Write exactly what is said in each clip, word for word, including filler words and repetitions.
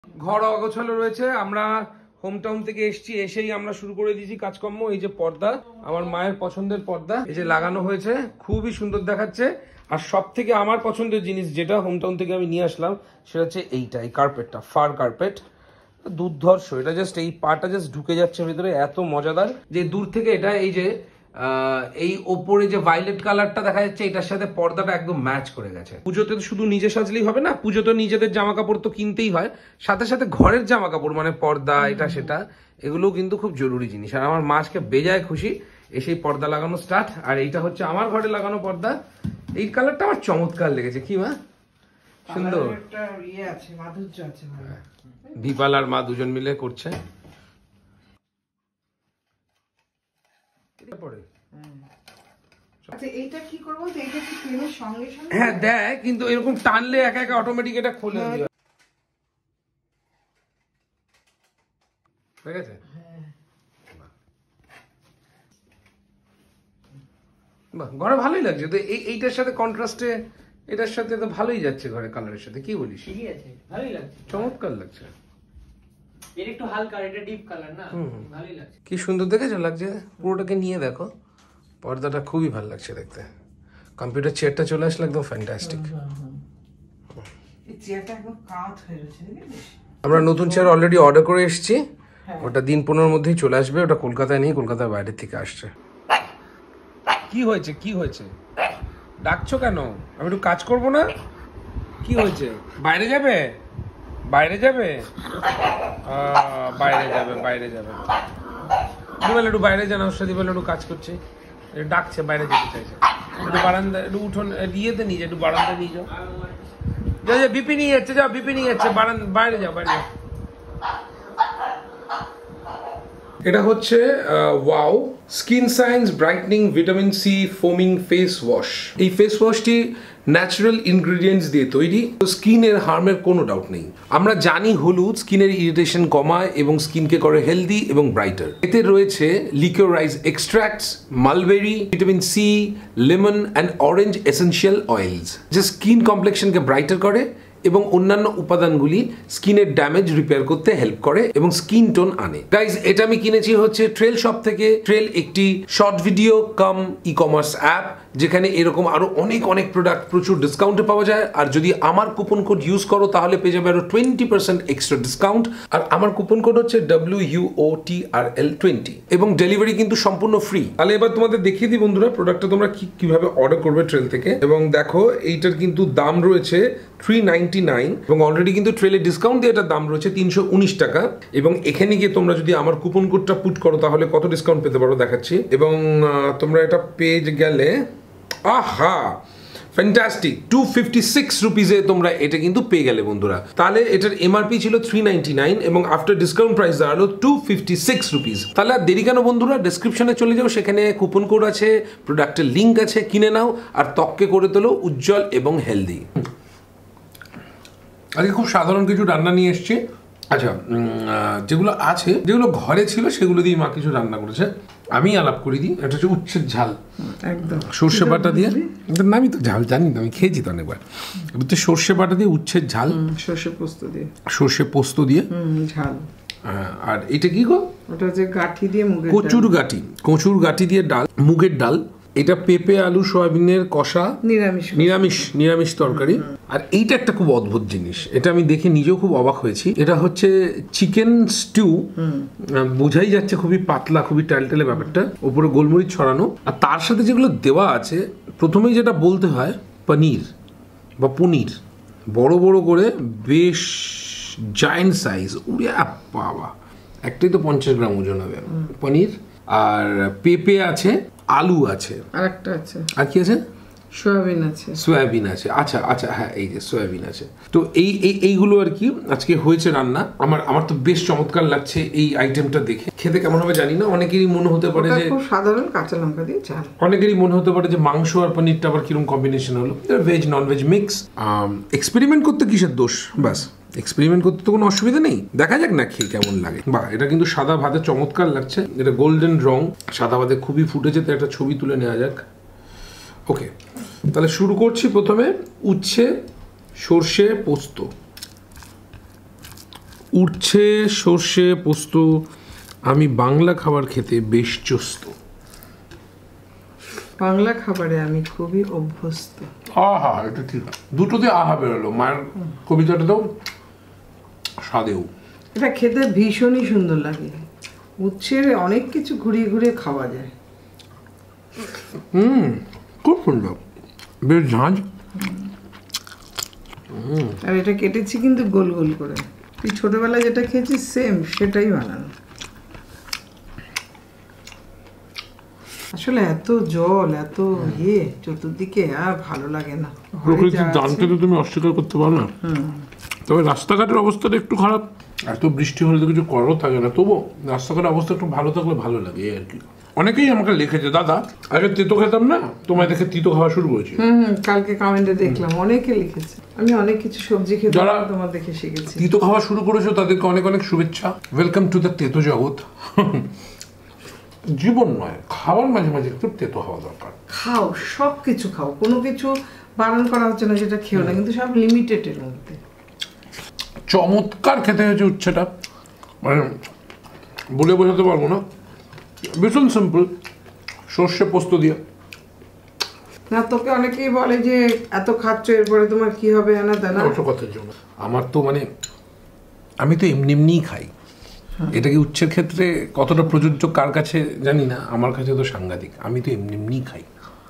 ঘর অগোছালো রয়েছে, আমরা হোম টাউন থেকে এসেছি, এসেই আমরা শুরু করে দিয়েছি কাজকর্ম। এই যে পর্দা, আমার মায়ের পছন্দের পর্দা, এই যে লাগানো হয়েছে, খুবই সুন্দর দেখাচ্ছে। আর সব থেকে আমার পছন্দের জিনিস যেটা হোম টাউন থেকে আমি নিয়ে আসলাম সেটা হচ্ছে এইটা, এই কার্পেটটা, ফার কার্পেট, দুর্ধর্ষ। এটা জাস্ট এই পাটা জাস্ট ঢুকে যাচ্ছে ভেতরে, এত মজাদার যে দূর থেকে এটা এই যে এই ওপরে যে ভায়োলেট কালারটা দেখা যাচ্ছে এটার সাথে পর্দাটা একদম ম্যাচ করে গেছে। পুজোতে তো শুধু নিজে সাজলেই হবে না, পুজো তো নিজেদের জামা কাপড় তো কিনতেই হয়, সাথে সাথে ঘরের জামা কাপড় মানে পর্দা এটা সেটা, এগুলো কিন্তু খুব জরুরি জিনিস। আর আমার মা আজকে বেজায় খুশি, এসেই পর্দা লাগানো স্টার্ট। আর এইটা হচ্ছে আমার ঘরে লাগানো পর্দা, এই কালারটা আমার চমৎকার লেগেছে। কি মা সুন্দর, দীপাল আর মা দুজন মিলে করছে। হ্যাঁ দেয়, কিন্তু এরকম টানলে একা একা অটোমেটিক এটা খুলে দিও, ঠিক আছে? বাহ, ঘরে ভালোই লাগছে তো। এইটার সাথে কন্ট্রাস্টে এটার সাথে তো ভালোই যাচ্ছে ঘরে কালারের সাথে, কি বলিস? ঠিকই আছে, ভালোই লাগছে, চমৎকার লাগছে। এর একটু হালকা, এটা ডিপ কালার না, ভালোই লাগছে। কি সুন্দর দেখেছো লাগছে, পুরোটাকে নিয়ে দেখো, পর্দাটা খুবই ভালো লাগছে দেখতে। কম্পিউটার চেয়ারটা চলে আসলে একদম ফ্যান্টাস্টিক। আমরা নতুন চেয়ার অলরেডি অর্ডার করে এসেছি, ওটা দিন পনেরোর মধ্যেই চলে আসবে। ওটা কলকাতায় নেই, কলকাতার বাইরে থেকে আসছে। কি হয়েছে, কি হয়েছে, ডাকছো কেন? আমি একটু কাজ করবো না? কি হয়েছে, বাইরে যাবে? বাইরে যাবে বাইরে যাবে বাইরে যাবে দিবেল একটু বাইরে যান, ওর সাথে একটু কাজ করছে, ডাকছে, বাইরে যেতে চাইছে। একটু বারান্দা, একটু উঠোন ইয়েতে নিয়ে যাও, একটু বারান্দা নিয়ে যাও। যাও যাও, বিপি নিয়ে যাচ্ছে, যাও বিপি নিয়ে যাচ্ছে, বারান্দা বাইরে যাও, বাইরে যাও। এটা হচ্ছে wow skin science brightening vitamin C foaming face wash. এই ফেস ওয়াশটি ন্যাচারাল ইনগ্রিডিয়েন্টস দিয়ে তৈরি, তো স্কিনের হার্মের কোনো ডাউট নেই। আমরা জানি হলুদ স্কিনের ইরিটেশন কমায় এবং স্কিনকে করে হেলদি এবং ব্রাইটার। এতে রয়েছে licorice extracts, mulberry, vitamin C, lemon and orange essential oils, যা স্কিন কমপ্লেক্সনকে ব্রাইটার করে এবং অন্যান্য উপাদানগুলি স্কিনের ড্যামেজ রিপেয়ার করতে হেল্প করে এবং স্কিন টোন আনে। গাইজ, এটা আমি কিনেছি হচ্ছে ট্রেল শপ থেকে। ট্রেল একটি short video cum e commerce app, যেখানে এরকম আরো অনেক অনেক প্রোডাক্ট প্রচুর ডিসকাউন্টে পাওয়া যায়। আর যদি আমার কুপন কোড ইউজ করো তাহলে পেয়ে যাবে আরো টোয়েন্টি পার্সেন্ট এক্সট্রা ডিসকাউন্ট। আর আমার কুপন কোড হচ্ছে W U O T R L twenty, এবং ডেলিভারি কিন্তু সম্পূর্ণ ফ্রি। তাহলে এবার তোমাদের দেখিয়ে দিই বন্ধুরা প্রোডাক্টটা তোমরা কিভাবে অর্ডার করবে ট্রেল থেকে। এবং দেখো এইটার কিন্তু দাম রয়েছে থ্রি নাইনটি নাইন, এবং অলরেডি কিন্তু ট্রেলে ডিসকাউন্ট দিয়ে এটার দাম রয়েছে তিনশো উনিশ টাকা। এবং এখানে গিয়ে তোমরা যদি আমার কুপন কোডটা পুট করো তাহলে কত ডিসকাউন্ট পেতে পারো দেখাচ্ছি। এবং তোমরা এটা পেয়ে গেলে, আহা ফ্যান্টাস্টিক, টু ফিফটি সিক্স রুপিজে তোমরা এটা কিন্তু পেয়ে গেলে বন্ধুরা। তাহলে এটার এমআরপি ছিল থ্রি নাইনটি নাইন এবং আফটার ডিসকাউন্ট প্রাইস দাঁড়ালো টু ফিফটি সিক্স রুপিজ। তাহলে আর দেরি কেন বন্ধুরা, ডেসক্রিপশনে চলে যাও, সেখানে কুপন কোড আছে, প্রোডাক্টের লিঙ্ক আছে, কিনে নাও আর ত্বককে করে তোলো উজ্জ্বল এবং হেলদি। আজকে খুব সাধারণ কিছু রান্না নিয়ে এসছি। আচ্ছা, যেগুলো আছে, যেগুলো ঘরে ছিল সেগুলো দিয়ে মা কিছু রান্না করেছে, আমি আলাপ করে দিই। এটা হচ্ছে উচ্ছের ঝাল, একদম সর্ষে বাটা দিয়ে। আমি তো ঝাল জানি না, আমি খেয়েছি তো অনেকবার। হচ্ছে সর্ষে বাটা দিয়ে উচ্ছের ঝাল, সর্ষে পোস্ত দিয়ে, সর্ষে পোস্ত দিয়ে ঝাল। আর এটা কি গো? ওটা হচ্ছে গাঠি দিয়ে, কচুর গাঠি, কচুর গাঠি দিয়ে ডাল, মুগের ডাল। এটা পেঁপে আলু সয়াবিনের কষা, নিরামিষ নিরামিষ নিরামিষ তরকারি। আর এইটা একটা খুব অদ্ভুত জিনিস, এটা আমি দেখে নিজেও খুব অবাক হয়েছি। এটা হচ্ছে চিকেন স্টিউ, বোঝাই যাচ্ছে খুবই পাতলা, খুবই টালটেলে ব্যাপারটা, উপরে গোলমরিচ ছড়ানো। আর তার সাথে যেগুলো দেওয়া আছে, প্রথমেই যেটা বলতে হয় পনির বা পনির, বড় বড় করে, বেশ জায়েন্ট সাইজ, উড়ে বাবা, একটাই তো পঞ্চাশ গ্রাম ওজন হবে পনির। আর পেঁপে আছে, আলু আছে, আর একটা আছে, আর কি আছে, সয়াবিন আছে, সয়াবিন আছে। আচ্ছা আচ্ছা, হ্যাঁ এই যে সয়াবিন আছে। তো এই এইগুলো আর কি আজকে হয়েছে রান্না। আমার আমার তো বেশ চমৎকার লাগছে এই আইটেমটা দেখে। খেতে কেমন হবে জানি না, অনেকেরই মনে হতে পারে যে খুব সাধারণ কাঁচা লঙ্কা দিয়ে ঝাল, অনেকেরই মনে হতে পারে যে মাংস আর পনিরটা আবার কিরকম কম্বিনেশন হলো। Veg non veg mix. Experiment করতে কিসের দোষ, বাস এক্সপেরিমেন্ট করতে তো কোনো অসুবিধা নেই, দেখা যাক না খেয়ে কেমন লাগে। বা এটা কিন্তু সাদা ভাতে চমৎকার লাগছে, এটা গোল্ডেন রং, সাদা ভাতে খুবই ফুটেছে, তো একটা ছবি তুলে নেওয়া যাক। ওকে, তাহলে শুরু করছি। প্রথমে উচ্ছে সর্ষে পোস্ত। উঠছে সর্ষে পোস্ত। আমি বাংলা খাবার খেতে বেশ চস্ত। বাংলা খাবারে আমি খুবই অভ্যস্ত। আহা, এটা ঠিক, দুটোতে আহা বেরোলো। মায়ের কবিতাটাতেও স্বাদেও। এটা খেতে ভীষণই সুন্দর লাগে। উচ্ছের অনেক কিছু ঘুরিয়ে ঘুরিয়ে খাওয়া যায়। হুম, খুব সুন্দর, বেশ ঝাঁঝ। আর এটা কেটেছি কিন্তু গোল গোল করে। তুই ছোটবেলায় যেটা খেয়েছিস সেম সেটাই বানানো। আসলে এত জল, এত ইয়ে চতুর্দিকে, আর ভালো লাগে না। প্রকৃতির দানকে তো তুমি অস্বীকার করতে পারো না। তবে রাস্তাঘাটের অবস্থাটা একটু খারাপ। এত বৃষ্টি হলে তো কিছু করো থাকে না, তবু রাস্তাঘাটের অবস্থা একটু ভালো থাকলে ভালো লাগে আর কি। অনেকেই আমাকে লিখেছে, দাদা আগে তেতো খেতাম না, তোমায় দেখে তিতো খাওয়া শুরু করেছি। হুম হুম, কালকে কমেন্টে দেখলাম অনেকে লিখেছে। আমি অনেক কিছু সবজি খেতে যারা তোমার দেখে শিখেছি। তিতো খাওয়া শুরু করেছো তাদেরকে অনেক অনেক শুভেচ্ছা। ওয়েলকাম টু দ্য তেতো জগৎ। জীবন নয়, খাওয়ার মাঝে মাঝে একটু তেতো হওয়া দরকার। খাও, সব কিছু খাও, কোনো কিছু বারণ করা হচ্ছে না যেটা খেও না, কিন্তু সব লিমিটেডের মধ্যে। চমৎকার খেতে হয়েছে উচ্ছেটা, মানে বলে বোঝাতে পারবো না। ভীষণ সিম্পল, সর্ষে পোস্ত দিয়ে। না, তোকে অনেকেই বলে যে এত খাচ্ছ এরপরে তোমার কি হবে, না দানা। অত কথার জন্য আমার তো মানে আমি তো এমনি এমনিই খাই। এটা কি উচ্ছের ক্ষেত্রে কতটা প্রযোজ্য কার কাছে জানি না, আমার কাছে তো সাংঘাতিক। আমি তো এমনি এমনিই খাই।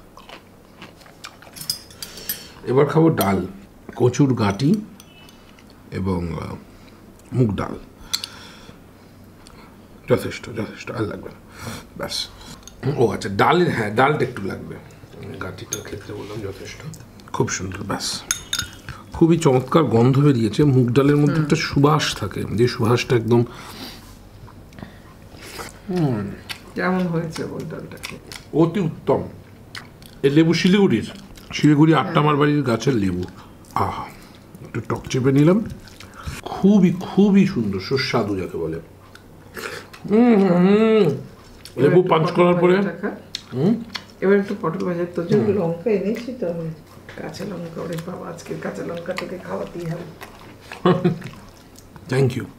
এবার খাবো ডাল, কচুর গাঁটি এবং মুগ ডাল। যথেষ্ট যথেষ্ট, আর লাগবে না, ব্যাস। ও আচ্ছা, ডালের, হ্যাঁ ডালটা একটু লাগবে, গাঁটিটার ক্ষেত্রে বললাম যথেষ্ট। খুব সুন্দর, ব্যাস। খুবই চমৎকার গন্ধ বেরিয়েছে। মুগ ডালের মধ্যে একটা সুবাস থাকে, যে সুবাসটা একদম কেমন হয়েছে মুগ ডালটাকে? অতি উত্তম। এই লেবু শিলিগুড়ির, শিলিগুড়ি আটটামার বাড়ির গাছের লেবু। আহা, একটু টক চেপে নিলাম। খুবই খুবই সুন্দর, সুস্বাদু যাকে বলে। হুম হুম, লেবু পাঞ্চ করার পরে। হুম, এবার একটু পটল ভাজা। তোর জন্য লঙ্কা এনেছি তো, আমি কাঁচা লঙ্কা। ওরে বাবা, আজকে কাঁচা লঙ্কা তোকে খাওয়াতেই হবে। Thank you.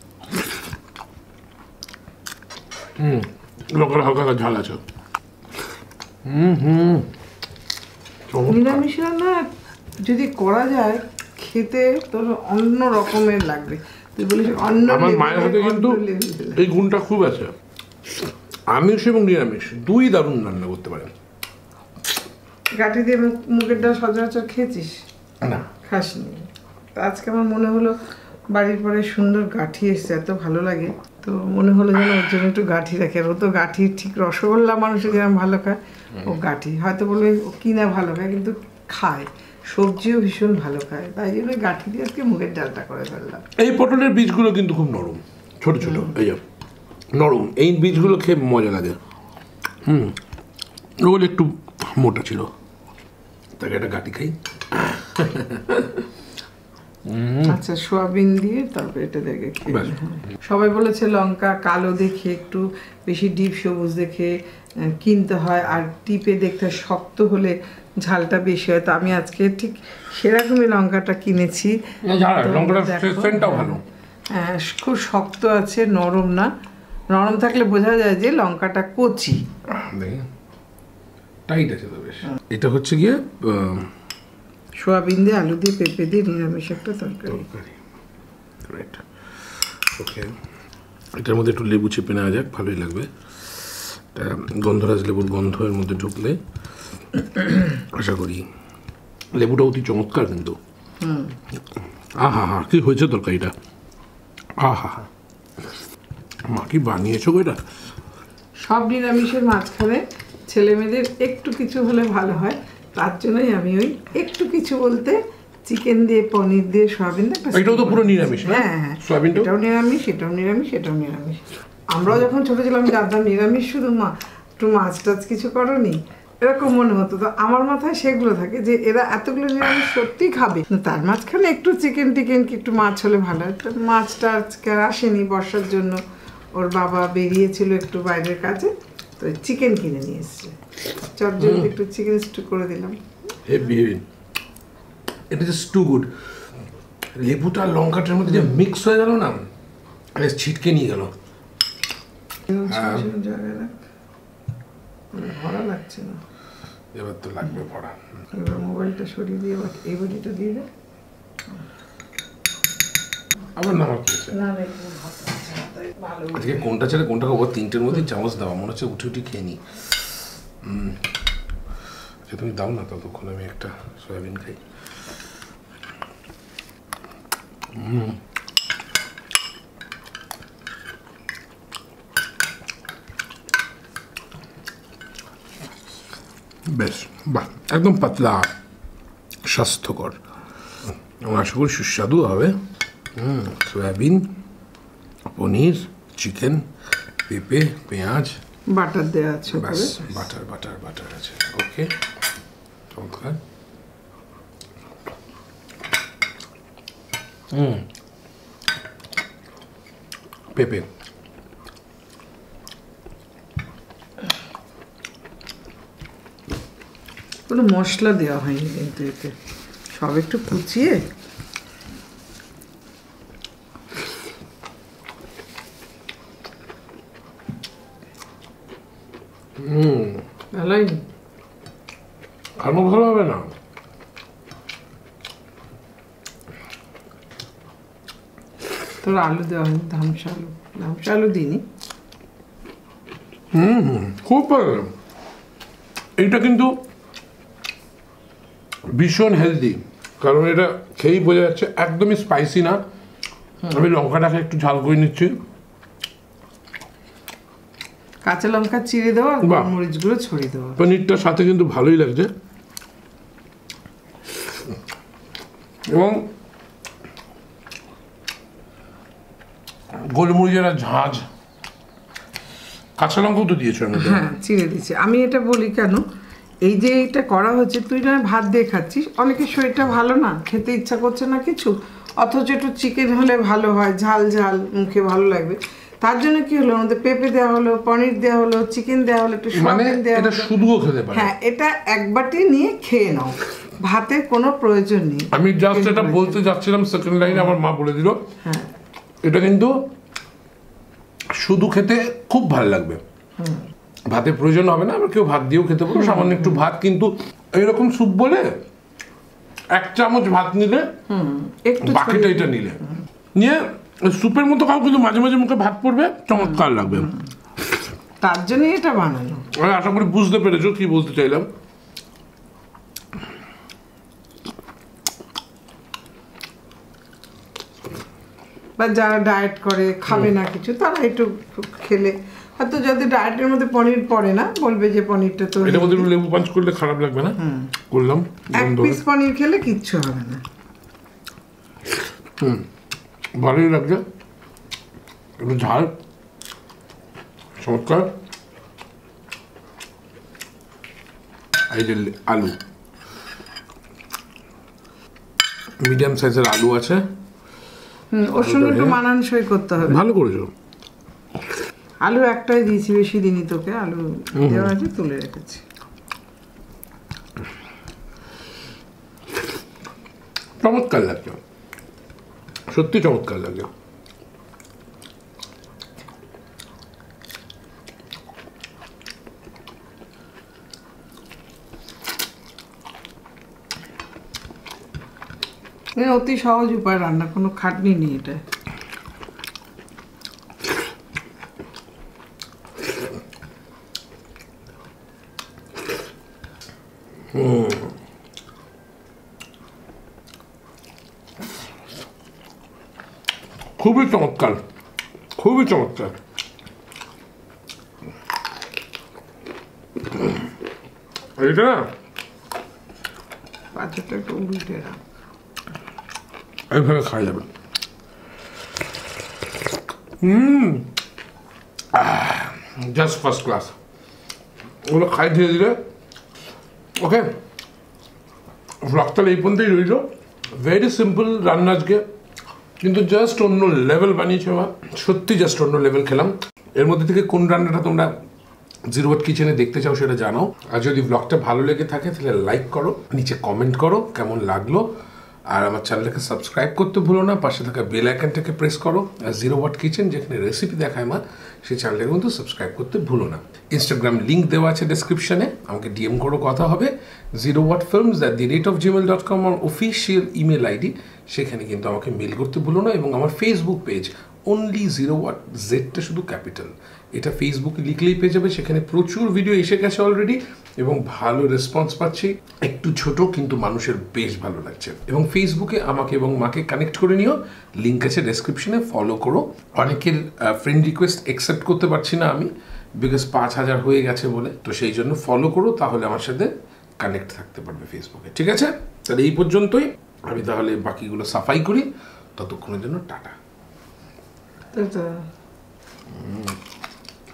হুম, লঙ্কার হালকা ঝাল আছে। হুম হুম, নিরামিষ রান্না যদি করা যায় খেতে তোর অন্য রকমের লাগবে। তুই বলিস অন্য। আমার মায়ের হাতে কিন্তু এই গুণটা খুব আছে, আমিষ এবং নিরামিষ দুই দারুণ রান্না করতে পারেন। গাঁঠি দিয়ে মুগের ডাল সচরাচর খেয়েছিস? না, খাসনি। তো আজকে আমার মনে হলো বাড়ির পরে সুন্দর গাঁঠি এসছে, এত ভালো লাগে, তো মনে হলো যেন ওর জন্য একটু গাঁঠি রাখে। ও তো গাঁঠি ঠিক রসগোল্লা মানুষের যেরকম ভালো খায়, ও গাঁঠি হয়তো বলবে ও কিনা ভালো খায়, কিন্তু খায়, সবজিও ভীষণ ভালো খায়, তাই জন্য গাঁঠি দিয়ে আজকে মুগের ডালটা করে ফেললাম। এই পটলের বীজগুলো কিন্তু খুব নরম, ছোট ছোট, এই যে নরম, এই বীজগুলো খেয়ে মজা লাগে। হুম, ওগুলো একটু মোটা ছিল, তাকে একটা গাঁটি খাই। আচ্ছা, সোয়াবিন দিয়ে তারপরে এটা দেখে খেয়ে। সবাই বলেছে লঙ্কা কালো দেখে, একটু বেশি ডিপ সবুজ দেখে কিনতে হয়, আর টিপে দেখতে শক্ত হলে ঝালটা বেশি হয়। তো আমি আজকে ঠিক সেরকমই লঙ্কাটা কিনেছি। হ্যাঁ, খুব শক্ত আছে, নরম না। নরম থাকলে বোঝা যায় যে লঙ্কাটা কচি। টাইট আছে তো বেশ। এটা হচ্ছে গিয়ে সোয়াবিন দিয়ে আলু দিয়ে পেঁপে দিয়ে নিরামিষ একটা তরকারি। Right, okay. এটার মধ্যে একটু লেবু চেপে নেওয়া যাক, ভালোই লাগবে। গন্ধরাজ লেবুর গন্ধ এর মধ্যে ঢুকলে আশা করি। লেবুটা অতি চমৎকার কিন্তু। আহা হা, কি হয়েছে তরকারিটা! আহা হা, মা কি বানিয়েছো এটা! সব নিরামিষের মাঝখানে ছেলে মেয়েদের একটু কিছু হলে ভালো হয়, তার জন্যই আমি ওই একটু কিছু বলতে চিকেন দিয়ে, পনির দিয়ে, সোয়াবিন দিয়ে। এটাও তো পুরো নিরামিষ। হ্যাঁ হ্যাঁ, এটাও নিরামিষ, এটাও নিরামিষ, এটাও নিরামিষ। আমরাও যখন ছোট ছিলাম জানতাম নিরামিষ শুধু মা, একটু মাছ টাছ কিছু করনি, এরকম মনে হতো। তো আমার মাথায় সেগুলো থাকে যে এরা এতগুলো নিরামিষ সত্যি খাবে, তার মাঝখানে একটু চিকেন টিকেন কি একটু মাছ হলে ভালো হয়। তো মাছটা আজকে আর আসেনি বর্ষার জন্য, ওর বাবা বেরিয়েছিল একটু বাইরের কাজে, তো চিকেন কিনে নিয়ে এসছে। চট জলদি একটু চিকেন স্টু করে দিলাম। Heavy heavy, it is too good. লেবুটা লঙ্কাটার মধ্যে যে মিক্স হয়ে গেল না, আরে ছিটকে নিয়ে গেল। ভরা লাগছে না, এবার তো লাগবে ভরা। এবার মোবাইলটা সরিয়ে দিয়ে এবার এই বডিটা দিয়ে দে। আবার নামা খেয়েছে আজকে কোনটা ছেড়ে কোনটা খাবো, তিনটের মধ্যে চামচ দেওয়া মনে হচ্ছে উঠে উঠে খেয়ে নি। আচ্ছা তুমি দাও না, ততক্ষণ আমি একটা সয়াবিন খাই। হুম বেশ, বাহ, একদম পাতলা, স্বাস্থ্যকর, আশা করি সুস্বাদু হবে। হুম সয়াবিন, পনির, চিকেন, পেঁপে, পেঁয়াজ, বাটার দেওয়া আছে, ব্যাস বাটার বাটার বাটার আছে। ওকে, চমৎকার। হুম পেঁপে, কোনো মশলা দেওয়া হয়নি কিন্তু এতে, সব একটু কুচিয়ে। হুম ভালোই, আরো ভালো হবে না? তোর আলু দেওয়া হয়নি, ধামসা আলু, ধামসা আলু দিইনি। হুম হুম খুব ভালো। এইটা কিন্তু ভীষণ হেলদি, কারণ এটা খেয়েই বোঝা যাচ্ছে একদমই স্পাইসি না। আমি লঙ্কাটাকে একটু ঝাল করে নিচ্ছি, কাঁচা লঙ্কা চিড়ে দেওয়া, বাহ। মরিচগুলো ছড়িয়ে দেওয়া। পনিরটার সাথে কিন্তু ভালোই লাগছে, এবং গোলমরিচের আর ঝাঁঝ, কাঁচা লঙ্কাও তো দিয়েছো। হ্যাঁ চিড়ে দিচ্ছি। আমি এটা বলি কেন, এই যে এটা করা হচ্ছে, তুই না ভাত দিয়ে খাচ্ছিস, অনেকের শরীরটা ভালো না, খেতে ইচ্ছা করছে না কিছু, অথচ একটু চিকেন হলে ভালো হয়, ঝাল ঝাল মুখে ভালো লাগবে। তার জন্য কি হলো, আমাদের পেঁপে দেওয়া হলো, পনির দেওয়া হলো, চিকেন দেওয়া হলো, একটু মানে সয়াবিন দেওয়া এটা হলো। শুধুও খেতে পারে। হ্যাঁ এটা এক বাটি নিয়ে খেয়ে নাও, ভাতের কোনো প্রয়োজন নেই। আমি জাস্ট এটা বলতে যাচ্ছিলাম, সেকেন্ড লাইনে আমার মা বলে দিল। হ্যাঁ এটা কিন্তু শুধু খেতে খুব ভালো লাগবে, ভাতের প্রয়োজন হবে না। আবার কেউ ভাত দিয়েও খেতে পারো, সামান্য একটু ভাত, কিন্তু এইরকম স্যুপ বলে এক চামচ ভাত নিলে, একটু বাকিটা এটা নিলে নিয়ে স্যুপের মতো খাও, কিন্তু মাঝে মাঝে মুখে ভাত পড়বে, চমৎকার লাগবে। তার জন্য এটা বানানো। আমি আশা করি বুঝতে পেরেছো কি বলতে চাইলাম। বা যারা ডায়েট করে, খাবে না কিছু, তারা একটু খেলে, হয়তো যদি ডায়েটের মধ্যে পনির পড়ে না, বলবে যে পনিরটা তো এটার মধ্যে একটু লেবু পাঞ্চ করলে খারাপ লাগবে না, করলাম। এক পিস পনির খেলে কিচ্ছু হবে না। হুম ভালোই লাগছে, একটু ঝাল, চমৎকার। এই যে আলু, মিডিয়াম সাইজের আলু আছে, হুম ওর সঙ্গে একটু মানানসই করতে হবে। ভালো করেছো। আলু একটাই দিয়েছি, বেশি দিনই তোকে, আলু দেওয়া আছে, তুলে রেখেছি। চমৎকার লাগছে, সত্যি চমৎকার লাগছে। অতি সহজ উপায় রান্না, কোনো খাটনি নেই এটা। খুবই চমৎকার, খুবই চমৎকার। এটা না পাঁচটা একটু উল্টে রাখ, এইভাবে খাওয়া যাবে। হুম জাস্ট ফার্স্ট ক্লাস, ওগুলো খাই ধীরে ধীরে। ওকে, ব্লগ তাহলে এই পর্যন্তই রইল। ভেরি সিম্পল রান্না আজকে, কিন্তু জাস্ট অন্য লেভেল বানিয়েছে বা সত্যি জাস্ট অন্য লেভেল খেলাম। এর মধ্যে থেকে কোন রান্নাটা তোমরা জিরো ওয়াট কিচেনে দেখতে চাও সেটা জানাও। আর যদি ব্লগটা ভালো লেগে থাকে তাহলে লাইক করো, নিচে কমেন্ট করো কেমন লাগলো, আর আমার চ্যানেলটাকে সাবস্ক্রাইব করতে ভুলো না, পাশে থাকা বেল আইকনটাকে প্রেস করো। আর জিরো ওয়াট কিচেন যেখানে রেসিপি দেখায় মা, সেই চ্যানেলটাকে কিন্তু সাবস্ক্রাইব করতে ভুলো না। ইনস্টাগ্রাম লিঙ্ক দেওয়া আছে ডেসক্রিপশনে, আমাকে ডিএম করো, কথা হবে। Zero watt films at the rate of gmail dot com আমার অফিসিয়াল ইমেল আইডি, সেখানে কিন্তু আমাকে মেল করতে ভুলো না। এবং আমার Facebook page only zero watt, জেডটা শুধু ক্যাপিটাল, এটা ফেসবুকে লিখলেই পেয়ে যাবে। সেখানে প্রচুর ভিডিও এসে গেছে অলরেডি এবং ভালো রেসপন্স পাচ্ছি। একটু ছোট কিন্তু মানুষের বেশ ভালো লাগছে। এবং ফেসবুকে আমাকে এবং মাকে কানেক্ট করে নিও, লিঙ্ক আছে ডেসক্রিপশনে, ফলো করো। অনেকের ফ্রেন্ড রিকোয়েস্ট অ্যাকসেপ্ট করতে পারছি না আমি, বিকজ পাঁচ হাজার হয়ে গেছে বলে, তো সেই জন্য ফলো করো, তাহলে আমার সাথে কানেক্ট থাকতে পারবে ফেসবুকে। ঠিক আছে, তাহলে এই পর্যন্তই। আমি তাহলে বাকিগুলো সাফাই করি, ততক্ষণের জন্য টাটা।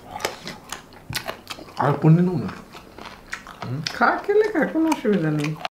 আর পণ্য না খা, খেলে খা, কোনো অসুবিধা নেই।